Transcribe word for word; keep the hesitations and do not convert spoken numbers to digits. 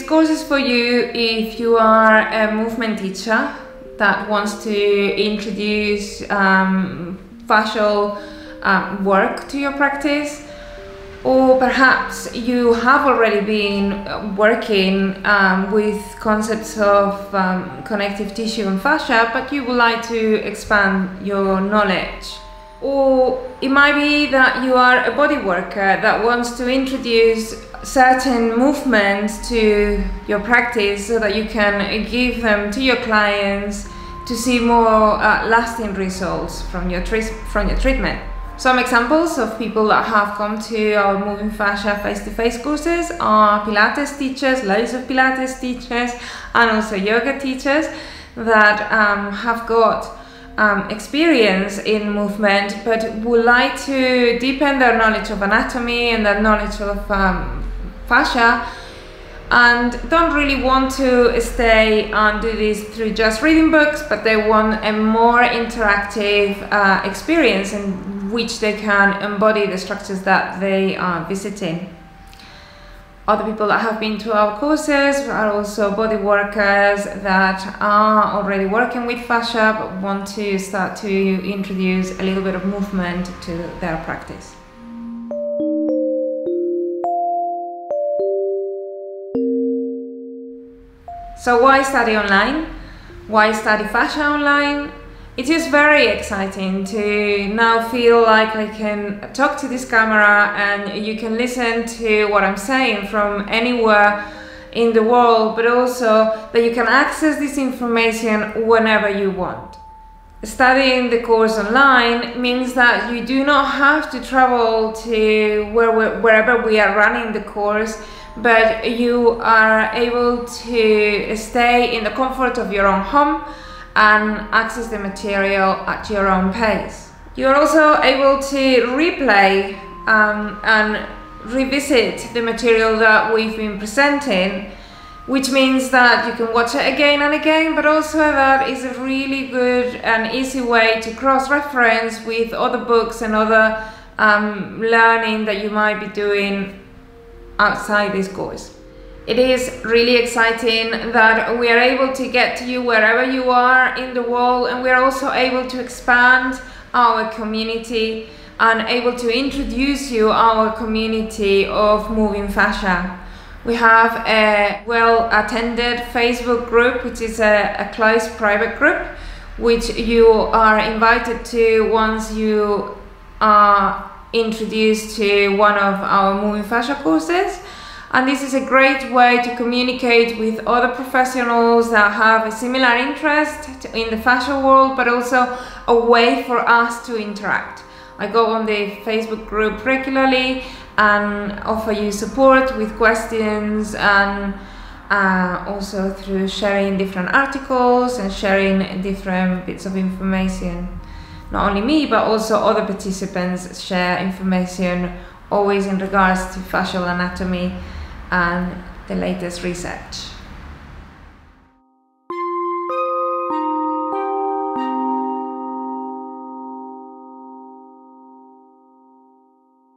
course is for you if you are a movement teacher that wants to introduce um, fascial um, work to your practice, or perhaps you have already been working um, with concepts of um, connective tissue and fascia, but you would like to expand your knowledge. Or it might be that you are a body worker that wants to introduce certain movements to your practice so that you can give them to your clients to see more uh, lasting results from your, from your treatment. Some examples of people that have come to our Moving Fascia face-to-face courses are Pilates teachers, loads of Pilates teachers, and also yoga teachers that um, have got um, experience in movement but would like to deepen their knowledge of anatomy and their knowledge of um, fascia, and don't really want to stay and do this through just reading books, but they want a more interactive uh, experience in which they can embody the structures that they are visiting. Other people that have been to our courses are also body workers that are already working with fascia but want to start to introduce a little bit of movement to their practice. So why study online? Why study fascia online? It is very exciting to now feel like I can talk to this camera and you can listen to what I'm saying from anywhere in the world, but also that you can access this information whenever you want. Studying the course online means that you do not have to travel to where we, wherever we are running the course, but you are able to stay in the comfort of your own home and access the material at your own pace. You are also able to replay um, and revisit the material that we've been presenting, which means that you can watch it again and again, but also that is a really good and easy way to cross-reference with other books and other um, learning that you might be doing outside this course. It is really exciting that we are able to get to you wherever you are in the world, and we are also able to expand our community and able to introduce you our community of Moving Fascia. We have a well-attended Facebook group, which is a, a close private group, which you are invited to once you are introduced to one of our Moving Fascia courses. And this is a great way to communicate with other professionals that have a similar interest in the fascia world, but also a way for us to interact. I go on the Facebook group regularly and offer you support with questions, and uh, also through sharing different articles and sharing different bits of information. Not only me, but also other participants share information always in regards to fascial anatomy and the latest research.